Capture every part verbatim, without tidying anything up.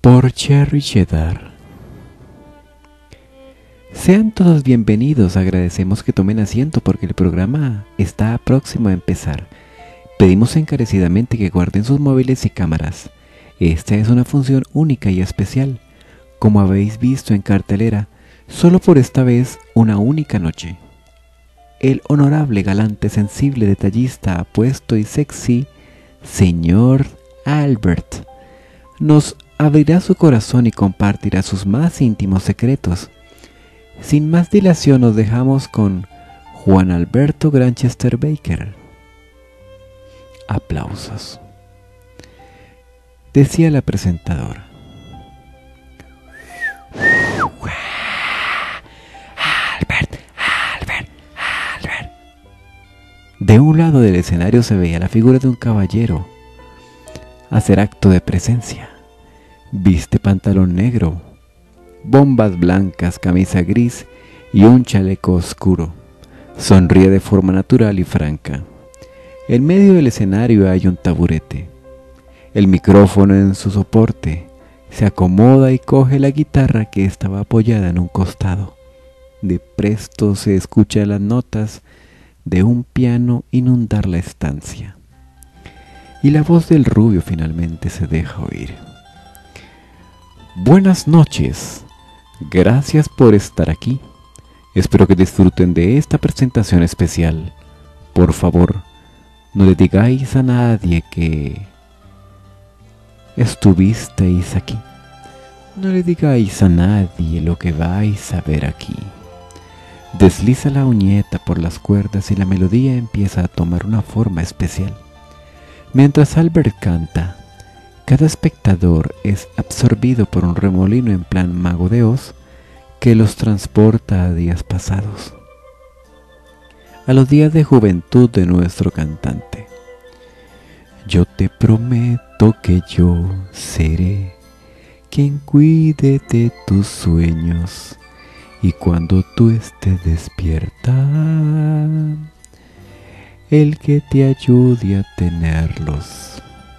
por Cherry Cheddar. Sean todos bienvenidos, agradecemos que tomen asiento porque el programa está próximo a empezar. Pedimos encarecidamente que guarden sus móviles y cámaras. Esta es una función única y especial, como habéis visto en cartelera, solo por esta vez una única noche. El honorable, galante, sensible, detallista, apuesto y sexy, señor Albert, nos abrirá su corazón y compartirá sus más íntimos secretos. Sin más dilación nos dejamos con Juan Alberto Granchester Baker. Aplausos. Decía la presentadora. Albert, Albert, Albert. De un lado del escenario se veía la figura de un caballero hacer acto de presencia. Viste pantalón negro, bombas blancas, camisa gris y un chaleco oscuro. Sonríe de forma natural y franca. En medio del escenario hay un taburete. El micrófono en su soporte. Se acomoda y coge la guitarra que estaba apoyada en un costado. De presto se escuchan las notas de un piano inundar la estancia. Y la voz del rubio finalmente se deja oír. Buenas noches. Gracias por estar aquí. Espero que disfruten de esta presentación especial. Por favor, no le digáis a nadie que estuvisteis aquí. No le digáis a nadie lo que vais a ver aquí. Desliza la uñeta por las cuerdas y la melodía empieza a tomar una forma especial. Mientras Albert canta, cada espectador es absorbido por un remolino en plan Mago de Oz que los transporta a días pasados, a los días de juventud de nuestro cantante. Yo te prometo que yo seré quien cuide de tus sueños y cuando tú estés despierta, el que te ayude a tenerlos.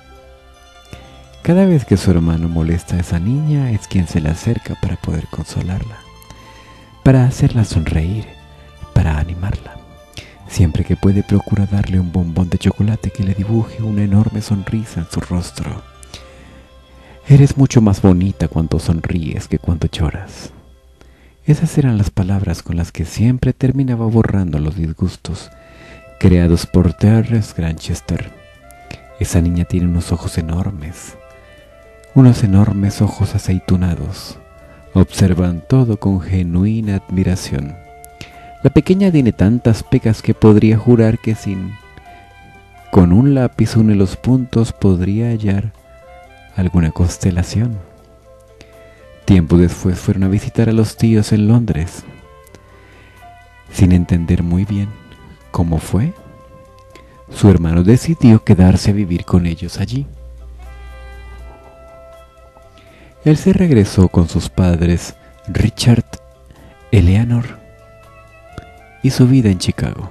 Cada vez que su hermano molesta a esa niña es quien se le acerca para poder consolarla, para hacerla sonreír, para animarla. Siempre que puede procura darle un bombón de chocolate que le dibuje una enorme sonrisa en su rostro. Eres mucho más bonita cuando sonríes que cuando lloras. Esas eran las palabras con las que siempre terminaba borrando los disgustos creados por Terrence Granchester. Esa niña tiene unos ojos enormes, unos enormes ojos aceitunados. Observan todo con genuina admiración. La pequeña tiene tantas pecas que podría jurar que sin con un lápiz une los puntos podría hallar alguna constelación. Tiempo después fueron a visitar a los tíos en Londres. Sin entender muy bien cómo fue, su hermano decidió quedarse a vivir con ellos allí. Él se regresó con sus padres, Richard, Eleanor y su vida en Chicago.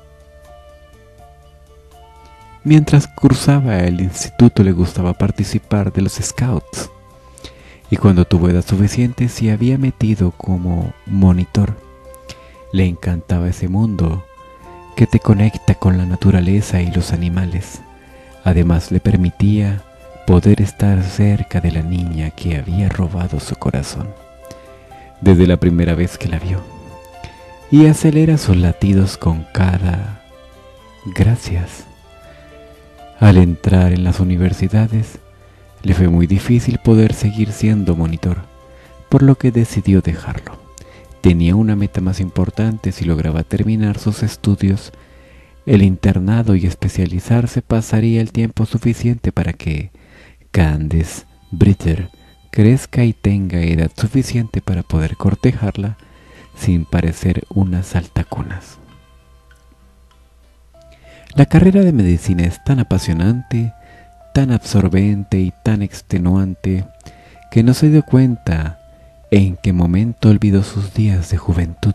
Mientras cursaba el instituto le gustaba participar de los Scouts y cuando tuvo edad suficiente se había metido como monitor. Le encantaba ese mundo que te conecta con la naturaleza y los animales. Además le permitía poder estar cerca de la niña que había robado su corazón desde la primera vez que la vio, y acelera sus latidos con cada gracias. Al entrar en las universidades, le fue muy difícil poder seguir siendo monitor, por lo que decidió dejarlo. Tenía una meta más importante: si lograba terminar sus estudios, el internado y especializarse, pasaría el tiempo suficiente para que Candace Britter crezca y tenga edad suficiente para poder cortejarla sin parecer unas altacunas. La carrera de medicina es tan apasionante, tan absorbente y tan extenuante que no se dio cuenta en qué momento olvidó sus días de juventud,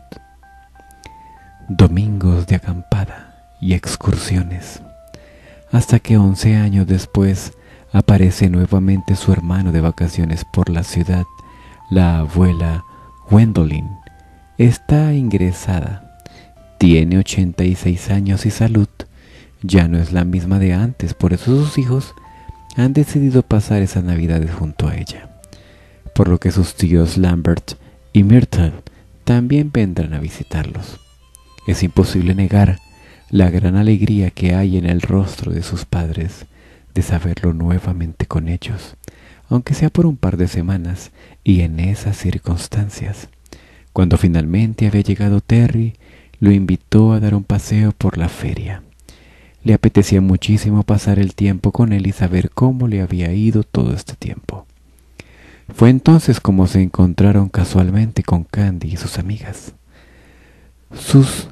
domingos de acampada y excursiones, hasta que once años después aparece nuevamente su hermano de vacaciones por la ciudad. La abuela Gwendolyn está ingresada. Tiene ochenta y seis años y salud. Ya no es la misma de antes, por eso sus hijos han decidido pasar esas navidades junto a ella. Por lo que sus tíos Lambert y Myrtle también vendrán a visitarlos. Es imposible negar la gran alegría que hay en el rostro de sus padres de saberlo nuevamente con ellos, aunque sea por un par de semanas y en esas circunstancias. Cuando finalmente había llegado Terry, lo invitó a dar un paseo por la feria. Le apetecía muchísimo pasar el tiempo con él y saber cómo le había ido todo este tiempo. Fue entonces como se encontraron casualmente con Candy y sus amigas. Sus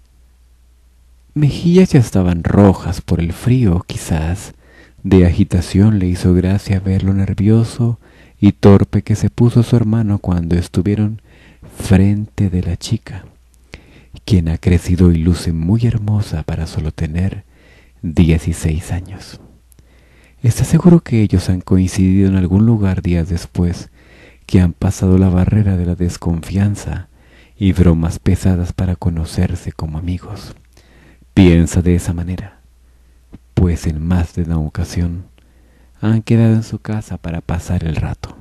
mejillas ya estaban rojas por el frío, quizás de agitación le hizo gracia ver lo nervioso y torpe que se puso su hermano cuando estuvieron frente de la chica, quien ha crecido y luce muy hermosa para solo tener dieciséis años. Está seguro que ellos han coincidido en algún lugar días después, que han pasado la barrera de la desconfianza y bromas pesadas para conocerse como amigos. Piensa de esa manera, pues en más de una ocasión han quedado en su casa para pasar el rato,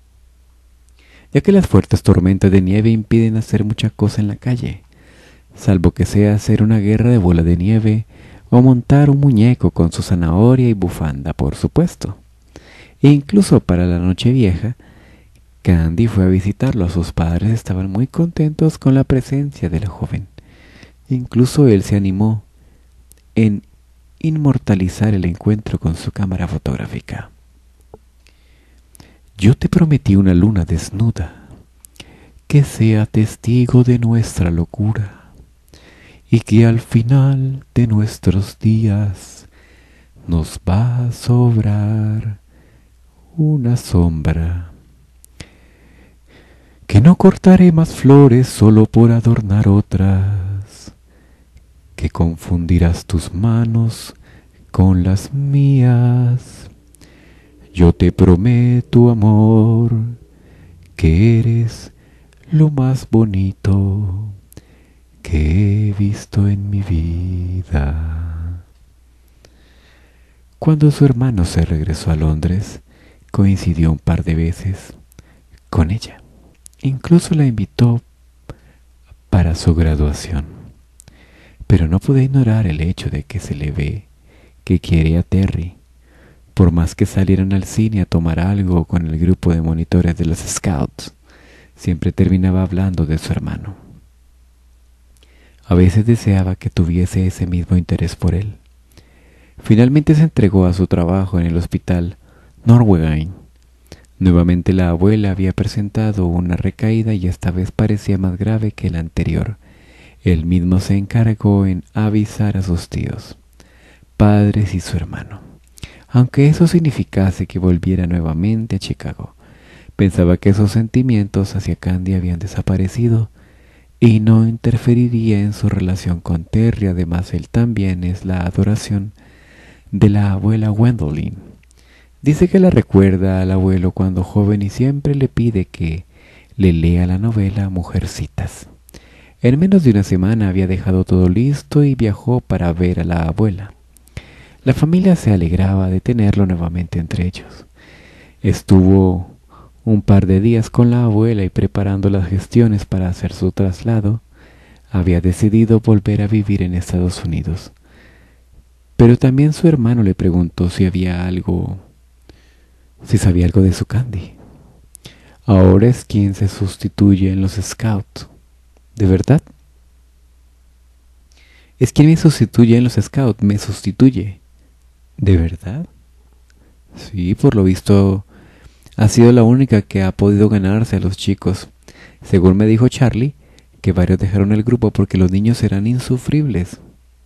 ya que las fuertes tormentas de nieve impiden hacer mucha cosa en la calle, salvo que sea hacer una guerra de bola de nieve o montar un muñeco con su zanahoria y bufanda, por supuesto. E incluso para la Nochevieja, Candy fue a visitarlo. Sus padres estaban muy contentos con la presencia del joven. Incluso él se animó en inmortalizar el encuentro con su cámara fotográfica. Yo te prometí una luna desnuda, que sea testigo de nuestra locura, y que al final de nuestros días nos va a sobrar una sombra. Que no cortaré más flores solo por adornar otras, que confundirás tus manos con las mías. Yo te prometo, amor, que eres lo más bonito que he visto en mi vida. Cuando su hermano se regresó a Londres, coincidió un par de veces con ella. Incluso la invitó para su graduación. Pero no pude ignorar el hecho de que se le ve que quiere a Terry. Por más que salieran al cine a tomar algo con el grupo de monitores de los Scouts, siempre terminaba hablando de su hermano. A veces deseaba que tuviese ese mismo interés por él. Finalmente se entregó a su trabajo en el hospital Norwegian. Nuevamente la abuela había presentado una recaída y esta vez parecía más grave que la anterior. Él mismo se encargó en avisar a sus tíos, padres y su hermano, aunque eso significase que volviera nuevamente a Chicago. Pensaba que esos sentimientos hacia Candy habían desaparecido y no interferiría en su relación con Terry. Además, él también es la adoración de la abuela Gwendolyn. Dice que la recuerda al abuelo cuando joven y siempre le pide que le lea la novela Mujercitas. En menos de una semana había dejado todo listo y viajó para ver a la abuela. La familia se alegraba de tenerlo nuevamente entre ellos. Estuvo un par de días con la abuela y preparando las gestiones para hacer su traslado. Había decidido volver a vivir en Estados Unidos. Pero también su hermano le preguntó si había algo, si sabía algo de su Candy. Ahora es quien se sustituye en los Scouts. ¿De verdad? Es quien me sustituye en los Scouts, me sustituye. ¿De verdad? Sí, por lo visto ha sido la única que ha podido ganarse a los chicos. Según me dijo Charlie, que varios dejaron el grupo porque los niños eran insufribles.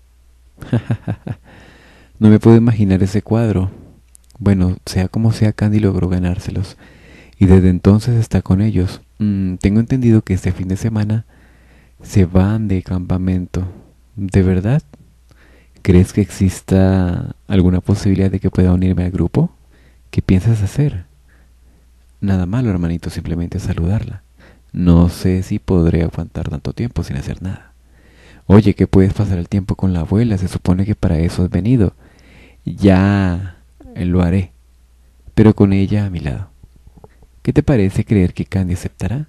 No me puedo imaginar ese cuadro. Bueno, sea como sea, Candy logró ganárselos y desde entonces está con ellos. Mm, tengo entendido que este fin de semana se van de campamento. ¿De verdad? ¿Crees que exista alguna posibilidad de que pueda unirme al grupo? ¿Qué piensas hacer? Nada malo, hermanito, simplemente saludarla. No sé si podré aguantar tanto tiempo sin hacer nada. Oye, ¿qué puedes pasar el tiempo con la abuela? Se supone que para eso has venido. Ya lo haré, pero con ella a mi lado. ¿Qué te parece creer que Candy aceptará?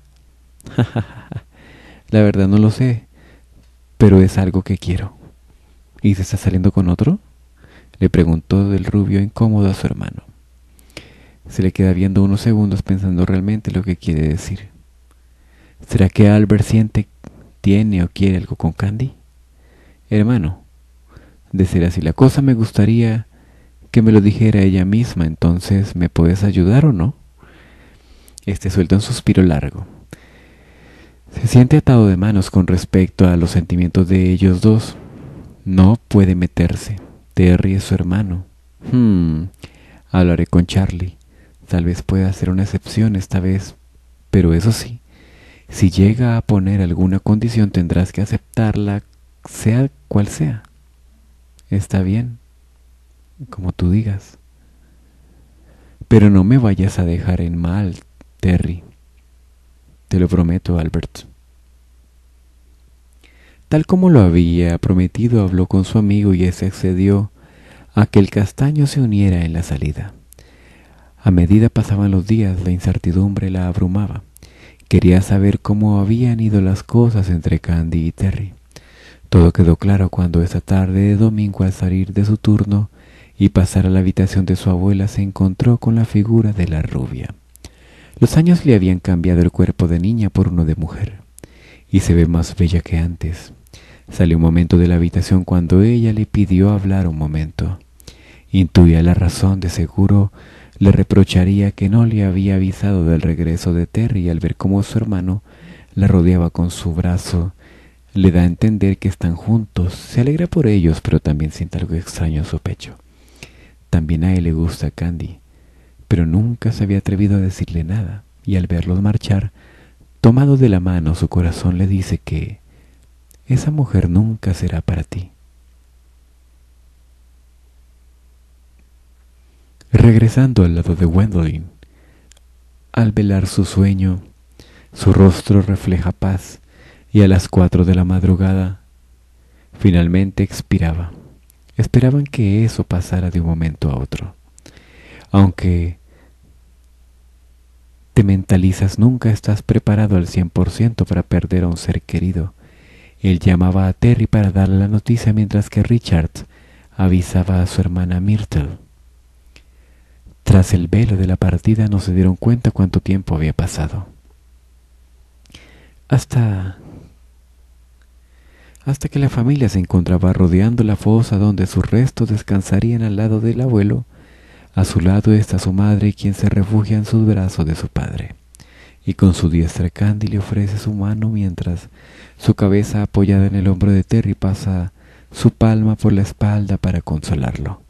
La verdad no lo sé, pero es algo que quiero. ¿Y se está saliendo con otro? Le preguntó del rubio incómodo a su hermano. Se le queda viendo unos segundos pensando realmente lo que quiere decir. ¿Será que Albert siente, tiene o quiere algo con Candy? Hermano, de ser así la cosa, me gustaría que me lo dijera ella misma. Entonces, ¿me puedes ayudar o no? Este suelta un suspiro largo. Se siente atado de manos con respecto a los sentimientos de ellos dos. No puede meterse. Terry es su hermano. Hmm, hablaré con Charlie. Tal vez pueda hacer una excepción esta vez, pero eso sí, si llega a poner alguna condición tendrás que aceptarla, sea cual sea. Está bien, como tú digas. Pero no me vayas a dejar en mal, Terry. Te lo prometo, Albert. Tal como lo había prometido, habló con su amigo y ese accedió a que el castaño se uniera en la salida. A medida pasaban los días, la incertidumbre la abrumaba. Quería saber cómo habían ido las cosas entre Candy y Terry. Todo quedó claro cuando esa tarde de domingo, al salir de su turno y pasar a la habitación de su abuela, se encontró con la figura de la rubia. Los años le habían cambiado el cuerpo de niña por uno de mujer, y se ve más bella que antes. Salió un momento de la habitación cuando ella le pidió hablar un momento. Intuía la razón, de seguro le reprocharía que no le había avisado del regreso de Terry, y al ver cómo su hermano la rodeaba con su brazo, le da a entender que están juntos. Se alegra por ellos, pero también siente algo extraño en su pecho. También a él le gusta Candy, pero nunca se había atrevido a decirle nada, y al verlos marchar, tomado de la mano, su corazón le dice que esa mujer nunca será para ti. Regresando al lado de Gwendolyn, al velar su sueño, su rostro refleja paz, y a las cuatro de la madrugada finalmente expiraba. Esperaban que eso pasara de un momento a otro. Aunque te mentalizas, nunca estás preparado al cien por ciento para perder a un ser querido. Él llamaba a Terry para darle la noticia, mientras que Richard avisaba a su hermana Myrtle. Tras el velo de la partida no se dieron cuenta cuánto tiempo había pasado. Hasta... hasta que la familia se encontraba rodeando la fosa donde sus restos descansarían al lado del abuelo. A su lado está su madre, quien se refugia en sus brazos de su padre, y con su diestra Candy le ofrece su mano mientras su cabeza, apoyada en el hombro de Terry, pasa su palma por la espalda para consolarlo.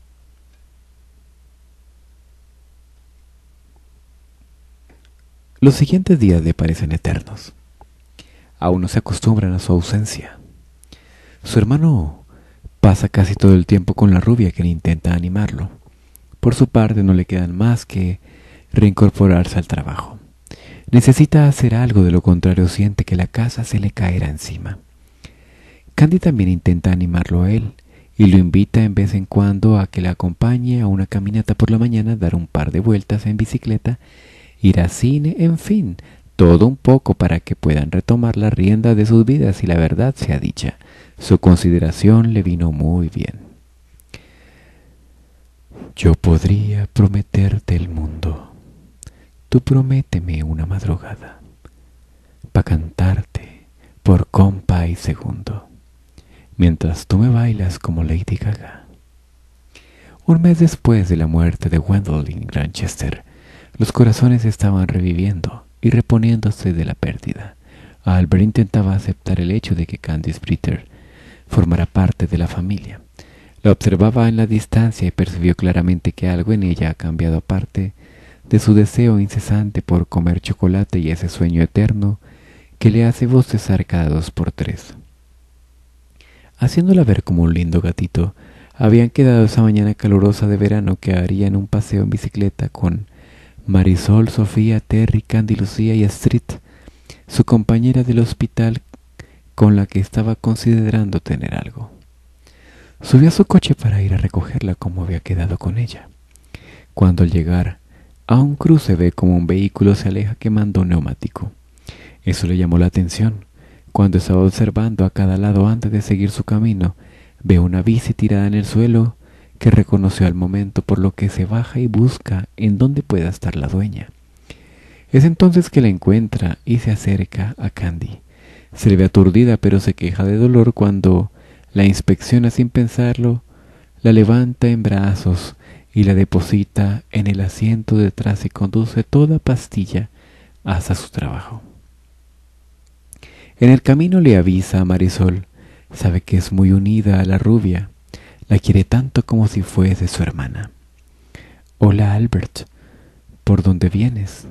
Los siguientes días le parecen eternos. Aún no se acostumbran a su ausencia. Su hermano pasa casi todo el tiempo con la rubia, quien intenta animarlo. Por su parte, no le quedan más que reincorporarse al trabajo. Necesita hacer algo, de lo contrario siente que la casa se le caerá encima. Candy también intenta animarlo a él y lo invita en vez en cuando a que la acompañe a una caminata por la mañana, dar un par de vueltas en bicicleta, ir al cine, en fin, todo un poco para que puedan retomar la rienda de sus vidas. Y la verdad sea dicha, su consideración le vino muy bien. Yo podría prometerte el mundo. Tú prométeme una madrugada, pa' cantarte por compa y segundo, mientras tú me bailas como Lady Gaga. Un mes después de la muerte de Gwendolyn Grantchester, los corazones estaban reviviendo y reponiéndose de la pérdida. Albert intentaba aceptar el hecho de que Candice Britter formara parte de la familia. La observaba en la distancia y percibió claramente que algo en ella ha cambiado, aparte de su deseo incesante por comer chocolate y ese sueño eterno que le hace bostezar cada dos por tres. Haciéndola ver como un lindo gatito, Habían quedado esa mañana calurosa de verano que harían un paseo en bicicleta con Marisol, Sofía, Terry, Candy, Lucía y Astrid, su compañera del hospital con la que estaba considerando tener algo. Subió a su coche para ir a recogerla como había quedado con ella. Cuando al llegar a un cruce ve como un vehículo se aleja quemando un neumático. Eso le llamó la atención. Cuando estaba observando a cada lado antes de seguir su camino, ve una bici tirada en el suelo que reconoció al momento, por lo que se baja y busca en dónde pueda estar la dueña. Es entonces que la encuentra y se acerca a Candy. Se le ve aturdida, pero se queja de dolor cuando la inspecciona sin pensarlo, la levanta en brazos y la deposita en el asiento detrás y conduce toda pastilla hasta su trabajo. En el camino le avisa a Marisol. Sabe que es muy unida a la rubia. La quiere tanto como si fuese su hermana. Hola, Albert. ¿Por dónde vienes?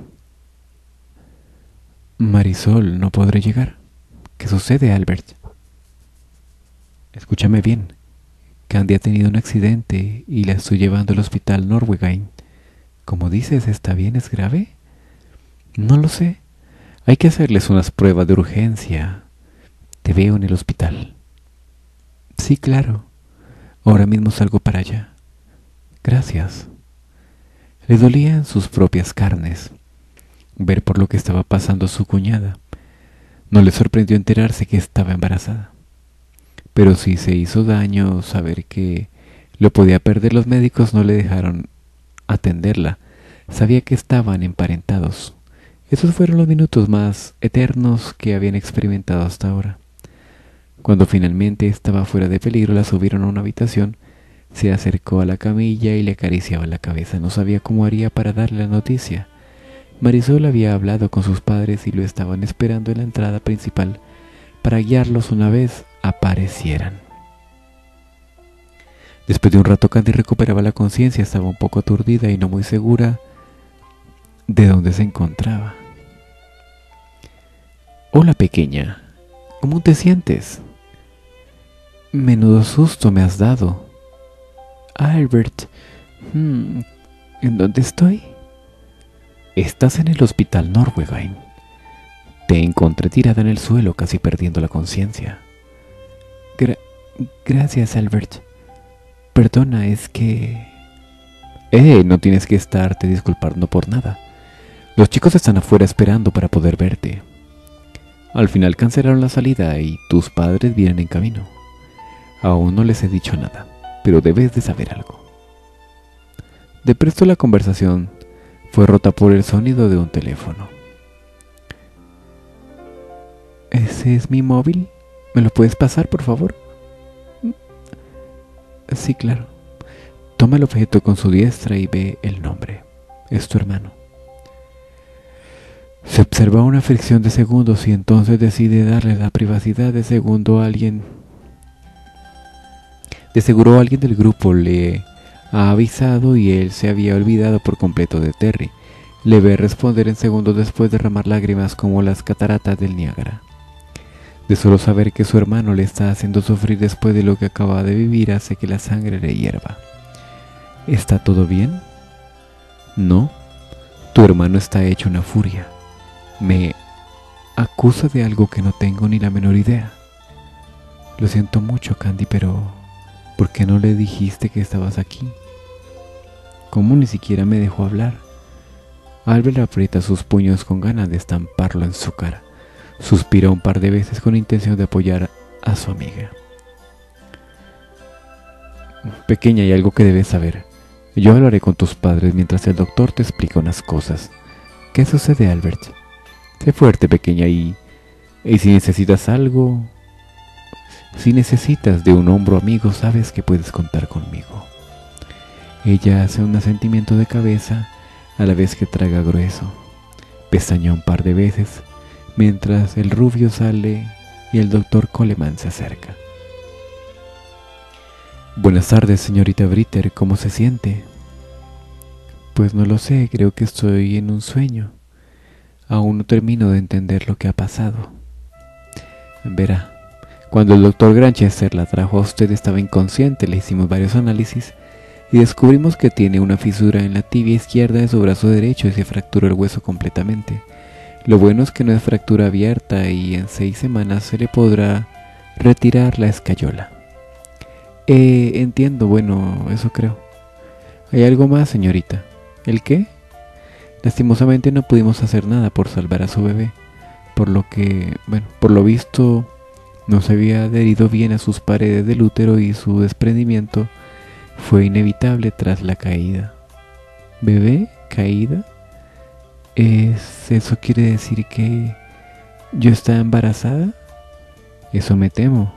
Marisol, no podré llegar. ¿Qué sucede, Albert? Escúchame bien. Candy ha tenido un accidente y la estoy llevando al hospital Norwegain. ¿Cómo dices, está bien? ¿Es grave? No lo sé. Hay que hacerles unas pruebas de urgencia. Te veo en el hospital. Sí, claro. Ahora mismo salgo para allá. Gracias. Le dolían sus propias carnes ver por lo que estaba pasando su cuñada. No le sorprendió enterarse que estaba embarazada. Pero sí se hizo daño saber que lo podía perder. Los médicos no le dejaron atenderla. Sabía que estaban emparentados. Esos fueron los minutos más eternos que habían experimentado hasta ahora. Cuando finalmente estaba fuera de peligro, la subieron a una habitación. Se acercó a la camilla y le acariciaba la cabeza. No sabía cómo haría para darle la noticia. Marisol había hablado con sus padres y lo estaban esperando en la entrada principal para guiarlos una vez aparecieran. Después de un rato, Candy recuperaba la conciencia. Estaba un poco aturdida y no muy segura de dónde se encontraba. Hola, pequeña. ¿Cómo te sientes? Menudo susto me has dado. Albert, hmm, ¿en dónde estoy? Estás en el hospital Norwegain. Te encontré tirada en el suelo, casi perdiendo la conciencia. Gra- gracias, Albert. Perdona, es que... Eh, no tienes que estarte disculpando por nada. Los chicos están afuera esperando para poder verte. Al final cancelaron la salida y tus padres vienen en camino. Aún no les he dicho nada, pero debes de saber algo. De presto la conversación fue rota por el sonido de un teléfono. ¿Ese es mi móvil? ¿Me lo puedes pasar, por favor? Sí, claro. Toma el objeto con su diestra y ve el nombre. Es tu hermano. Se observa una fricción de segundos y entonces decide darle la privacidad de segundo a alguien. De seguro alguien del grupo le ha avisado y él se había olvidado por completo de Terry. Le ve responder en segundos después, derramar lágrimas como las cataratas del Niágara. De solo saber que su hermano le está haciendo sufrir después de lo que acaba de vivir hace que la sangre le hierva. ¿Está todo bien? No, tu hermano está hecho una furia. Me acusa de algo que no tengo ni la menor idea. Lo siento mucho, Candy, pero ¿por qué no le dijiste que estabas aquí? ¿Cómo ni siquiera me dejó hablar? Albert aprieta sus puños con ganas de estamparlo en su cara. Suspira un par de veces con intención de apoyar a su amiga. Pequeña, hay algo que debes saber. Yo hablaré con tus padres mientras el doctor te explica unas cosas. ¿Qué sucede, Albert? Sé fuerte, pequeña, y, y si necesitas algo, si necesitas de un hombro amigo, sabes que puedes contar conmigo. Ella hace un asentimiento de cabeza a la vez que traga grueso. Pestañea un par de veces mientras el rubio sale y el doctor Coleman se acerca. Buenas tardes, señorita Britter, ¿cómo se siente? Pues no lo sé, creo que estoy en un sueño. Aún no termino de entender lo que ha pasado. Verá, Cuando el doctor Granchester la trajo a usted estaba inconsciente, le hicimos varios análisis y descubrimos que tiene una fisura en la tibia izquierda de su brazo derecho y se fracturó el hueso completamente. Lo bueno es que no es fractura abierta y en seis semanas se le podrá retirar la escayola. Eh, entiendo, bueno, eso creo. ¿Hay algo más, señorita? ¿El qué? Lastimosamente no pudimos hacer nada por salvar a su bebé, por lo que, bueno, por lo visto no se había adherido bien a sus paredes del útero y su desprendimiento fue inevitable tras la caída. ¿Bebé? ¿Caída? ¿Es, ¿Eso quiere decir que yo estaba embarazada? Eso me temo.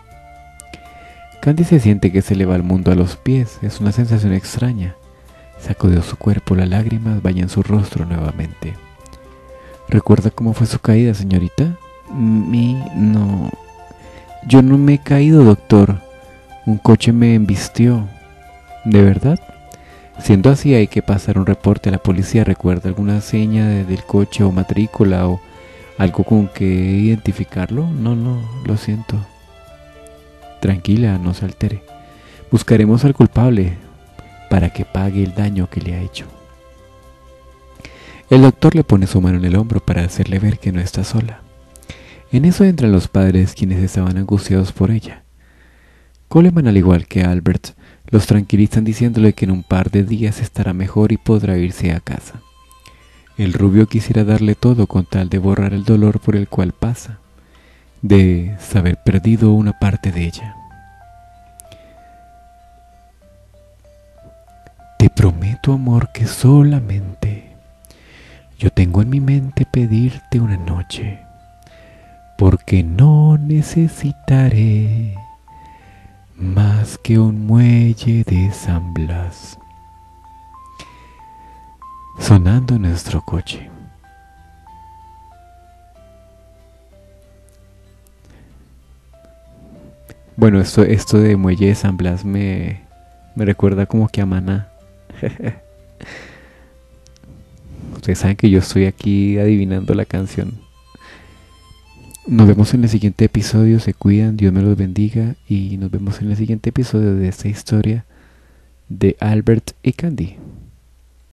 Candy se siente que se le va el mundo a los pies. Es una sensación extraña. Sacudió su cuerpo, las lágrimas bañan su rostro nuevamente. ¿Recuerda cómo fue su caída, señorita? Mi... no... Yo no me he caído, doctor. Un coche me embistió. ¿De verdad? Siendo así, hay que pasar un reporte a la policía. ¿Recuerda alguna seña de, del coche o matrícula o algo con que identificarlo? No, no, lo siento. Tranquila, no se altere. Buscaremos al culpable para que pague el daño que le ha hecho. El doctor le pone su mano en el hombro para hacerle ver que no está sola. En eso entran los padres, quienes estaban angustiados por ella. Coleman, al igual que Albert, los tranquilizan diciéndole que en un par de días estará mejor y podrá irse a casa. El rubio quisiera darle todo con tal de borrar el dolor por el cual pasa, de haber perdido una parte de ella. Te prometo, amor, que solamente yo tengo en mi mente pedirte una noche, porque no necesitaré más que un muelle de San Blas. Sonando en nuestro coche. Bueno, esto, esto de muelle de San Blas me, me recuerda como que a Maná. Ustedes saben que yo estoy aquí adivinando la canción. Nos vemos en el siguiente episodio, se cuidan, Dios me los bendiga y nos vemos en el siguiente episodio de esta historia de Albert y Candy.